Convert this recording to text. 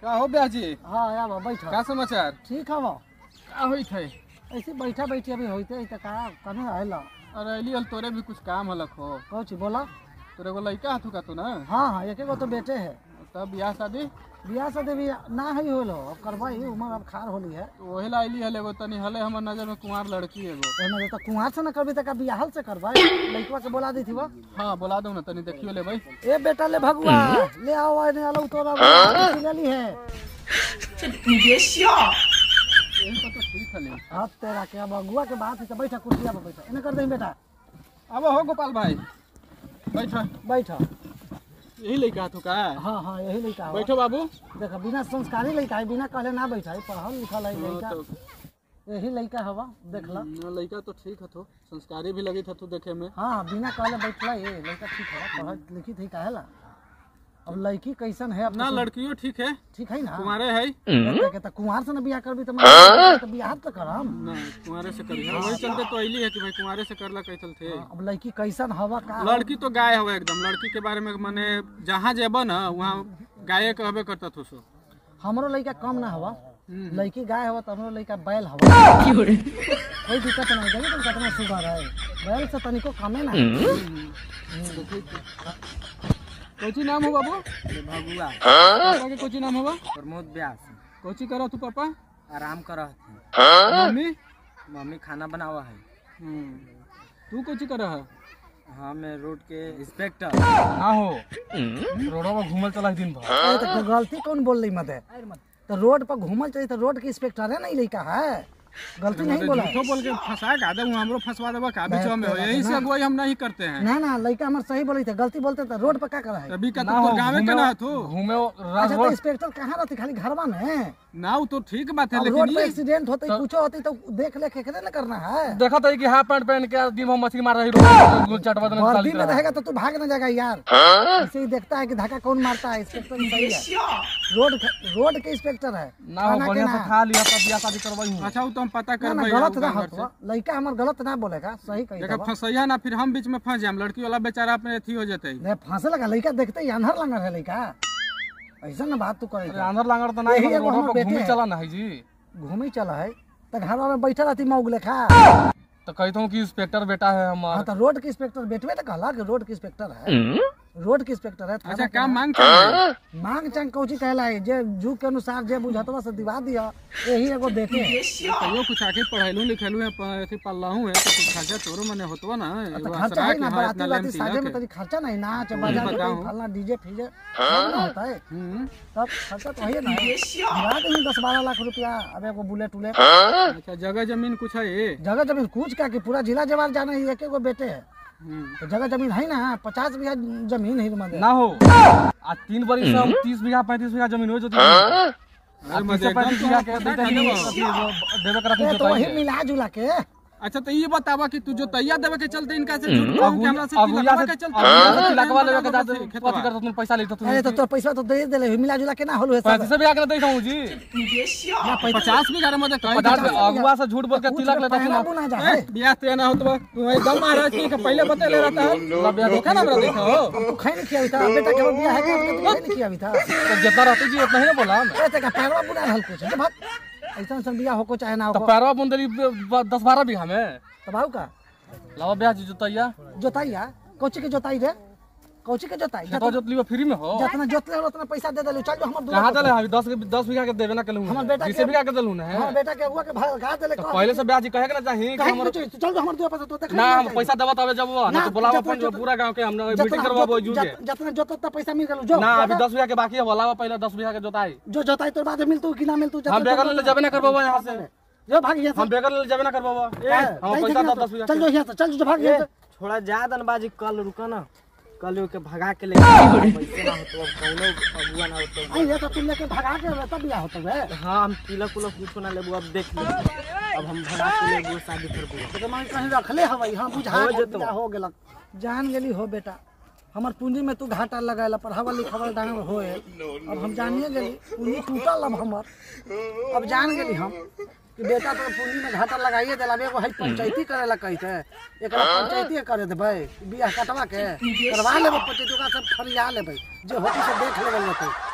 का हो ब्याजी? हाँ या बैठा। का समाचार? ठीक है वो। का होई थे? ऐसे बैठा बैठी अभी होते तो का कने आइला। अरे अली हल तोरे भी कुछ काम हलक हो। कौची बोला? तोरे को लइका हथु का तू ना? हाँ हाँ एक गो तो बेटे है। तब ब्याह शादी? बियाह शादी भी ना है होलो अब करवाई उम्र अब खार होली है। तो ओहेला अली हल एगो तनी हले हमर नजर में कुंवार लड़की एगो। एमे तो कुंवार से न करबी त का बियाहल से करवाई। लइकवा के बोला दी थी वो। हां बोला दो ना तनी देखियो ले भाई। ए बेटा ले भगवा ले आओ ने आलो तोरा ले ली है। 你别笑。 यही तो ठीक हले। अब तेरा क्या भगवा के बात है तो बैठा कुर्सिया पे बैठा। इने कर दे बेटा। अब हो गोपाल भाई। बैठा बैठा। यही लइका हथु का? हाँ हाँ यही लइका है। बैठो बाबू। देखा बिना संस्कारी लइका है बिना कहले ना बैठा है पढ़ल लिखल है लइका। यही लइका हवा देखला। लइका तो ठीक हथु संस्कारी भी लगी हथु देखे में। हाँ बिना कहले बैठला ये लइका ठीक है पढ़ल लिखित है काहेला। अब लड़की कैसन है ना लड़कियों ठीक है? ठीक है ना? कुंवारे है? कहता कुंवार से ना बियाह करबी तो मैं बियाह तो करम ना कुंवारे से करी। वही चलते तो अइली है कि भाई कुंवारे से करला कैसल थे। अब लड़की कैसन हवा का? लड़की तो गाय हवा एकदम। लड़की के बारे में माने जहाँ जेबा ना वहाँ गाय कहबे करता थो सो। हमरो लड़का कम ना हवा। लड़की गाय हवा तो हमरो लड़का बैल हवा। कोई दिक्कत नहीं देखी तुम कितना सुगर है। बैल से तनिको कमे ना। कोची नाम हो बाबू? भगुआ। पापा के कोची नाम होगा? प्रमोद व्यास। कोची करा तू पापा? आराम करा। मम्मी? मम्मी खाना बनावा है। तू कोची करा है? हाँ मैं रोड के इंस्पेक्टर। ना हो रोडवा में घूमल चला दिन भर। तो गलती कौन बोल रही मत है? तो रोड पर घूमल चाहिए तो रोड के इंस्पेक्टर है नहीं लड़का है। गलती नहीं बोला। झूठो बोल के फंसा का दे हमरो फंसवा देबा का बीच में हो। यही से अगुवाई हम नहीं करते हैं। ना ना लड़का हमार सही बोली थे गलती बोलते तो रोड पर क्या करा है? अभी का तो गावे के ना तू घूमे। अच्छा तो इंस्पेक्टर कहाँ रहती खाली घरवा में? ना वो तो ठीक बात है रोड लेकिन पे एक्सीडेंट होते कुछ होती तो देख ले के ना करना है। देखा था कि हाफ पैंट पहन के दिन में मछली मार रही रोड चटवा देने वर्दी में रहेगा तो तू भाग ना जाएगा यार। ऐसे ही देखता है कि धक्का कौन मारता है। इंस्पेक्टर सही है। रोड के इंस्पेक्टर है। ना हो बढ़िया से खा लिया तब बियाह शादी करवाई। अच्छा वो तो हम पता करबै। गलत ना हो लड़का हमार गलत ना बोलेगा सही कही। देखा फंसैया ना फिर हम बीच में फंस जाम। लड़की वाला बेचारा अपने अथी हो जते। नहीं फंसे लगा लड़का देखते ही अंधर लंगर है लड़का। ऐसा ना बात तू करे। अंदर लांगर तो नहीं रोड पे घूमे चला ना है जी। घूमे चला है तो घर में बैठा रहती मौग लेखा। तो कहता हूँ कि इंस्पेक्टर बेटा है हमारा। हाँ तो रोड के इंस्पेक्टर बेटवे तो कहला कि रोड के इंस्पेक्टर है। रोड के इंस्पेक्टर है। अच्छा क्या मांग मांग चांग कौची कहला है जे जुग के अनुसार जे बुझतवा से दिवा दिया यही एगो देखे। तो कुछ आके पढ़ाइलू लिखेलू है अथी पल्लाहू है तो कुछ खर्चा तोरो मने होतवा ना। तो खर्चा है ना बाराती बाराती साजे में तरी खर्चा नहीं नाच बाजा फलना डीजे फीजे सब ना होता है। तब खर्चा तो है ना। दिवा दे 10-12 लाख रुपया। अब एगो बुलेट उलेट। अच्छा जगह जमीन कुछ है? जगह जमीन कुछ क्या कि पूरा जिला जवार जाना है। एक एगो बेटे है तो जगह जमीन है ना 50 बीघा जमीन है ना हो। आज 3 बरी से 30 बीघा 35 बीघा जमीन हो जो 35 बीघा के देवे करा तो वही मिला जुला के। अच्छा तो ये बतावा कि तू जो तैयार देवे के चलते इनका से झूठ कहूं कि हमरा से लगवा के चलते लगवा लेवे के जाते कथि करत तू पैसा लेत तू। अरे तो तोर पैसा तो दे देले मिला जुला के ना होलो है सब। 35 बीघा के देई हूं जी। 50 बीघा में कहीं अगुआ से झूठ बोल के तिलक लेता तू ना। बियाह ते ना होतबा तू एकदम महाराज की पहले बता ले रहता है। बियाह देखा ना हमरा देखो तू खाई नहीं किया था बेटा के बियाह है के तू खाई नहीं किया था। तो जितना रहती जी उतना ही ना बोला। ए ते का पैरवा बुना रहल कुछ जब ऐसा सब बियाह हो को चाहे ना हो। तो पैरवा बुंदरी 10-12 बीघा में तब आऊ का लावा ब्याह जोतैया जोताइया कोची के जोताई रे कोची के जोताई खेतवा जोत लियो फ्री में हो। जितना जोतले उतना पैसा दे देलु। चल जो हमर कहां देले अभी 10 बीघा के देबे ना केलु। हमर बेटा 20 बीघा के देलु ना है। हमर बेटा के अगुआ के भगा देले। तो पहले से ब्याह जी कहे के ना चाहिए कि हमर चल जो हमर दो पैसा तो देख ना हम पैसा देबा तबे जब ना तो बुलावा अपन पूरा गांव के हम मीटिंग करवाबो जुजे। जितना जोतता पैसा मिल गेलु जो ना अभी 10 बीघा के बाकी है। बुलावा पहले 10 बीघा के जोताई जो जोताई तो बाद मिलतु कि ना मिलतु। हम बेगर ले जाबे ना करबाबो यहां से। जो भाग गया हम बेगर ले जाबे ना करबाबो। हम पैसा 10 बीघा चल जो यहां से चल जो भाग गया। थोड़ा ज्यादा बाजी कल रुका ना कल के भगा के ले पैसे ना हो तो कौनो अगुआ ना होतो। आई ये तो तुम लेके भगा के तब बियाह होतो है। हां हम तिलक उलक कुछ ना लेबो। अब देख ले अब हम भगा के लेबो शादी करबो तो मैं कहीं रखले हवई। हां बुझा हो गेलक जान गेली हो बेटा। हमार पूंजी में तू घाटा लगाएला पढ़ावा लिखावा डांग होए। अब हम जानिए गेली पूंजी टूटल। अब हमर अब जान गेली हम कि बेटा तो पूंजी में घाटा लगाइए देला। एगो है पंचायती करेला कहते एकरा पंचायती करे देबै बियाह कटवा के करवा लेबै पंचायती का सब फरिया लेबै जे होती से देख लेबै।